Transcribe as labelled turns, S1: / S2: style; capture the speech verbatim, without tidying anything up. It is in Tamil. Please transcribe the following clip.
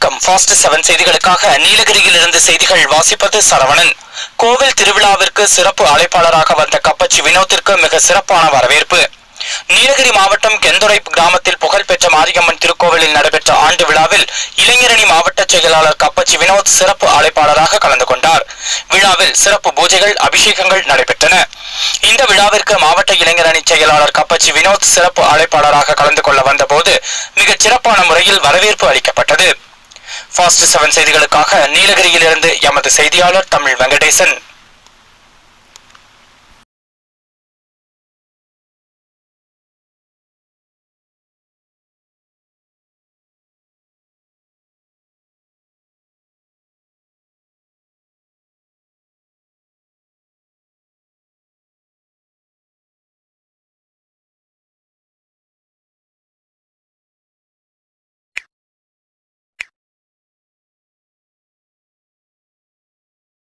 S1: வணக்கம். ஃபாஸ்ட் செவன் செய்திகளுக்காக நீலகிரியில் இருந்து செய்திகள் வாசிப்பது சரவணன். கோவில் திருவிழாவிற்கு சிறப்பு அழைப்பாளராக வந்த கப்பச்சி வினோத்திற்கு மிக சிறப்பான வரவேற்பு. நீலகிரி மாவட்டம் கெந்துரை கிராமத்தில் புகழ்பெற்ற மாரியம்மன் திருக்கோவிலில் நடைபெற்ற ஆண்டு விழாவில் இளைஞரணி மாவட்ட செயலாளர் கப்பச்சி வினோத் சிறப்பு அழைப்பாளராக கலந்து கொண்டார். விழாவில் சிறப்பு பூஜைகள், அபிஷேகங்கள் நடைபெற்றன. இந்த விழாவிற்கு மாவட்ட இளைஞரணி செயலாளர் கப்பச்சி வினோத் சிறப்பு அழைப்பாளராக கலந்து கொள்ள வந்தபோது மிகச் சிறப்பான முறையில் வரவேற்பு அளிக்கப்பட்டது. ஃபாஸ்ட் செவன் செய்திகளுக்காக நீலகிரியிலிருந்து எமது செய்தியாளர் தமிழ் வெங்கடேசன்.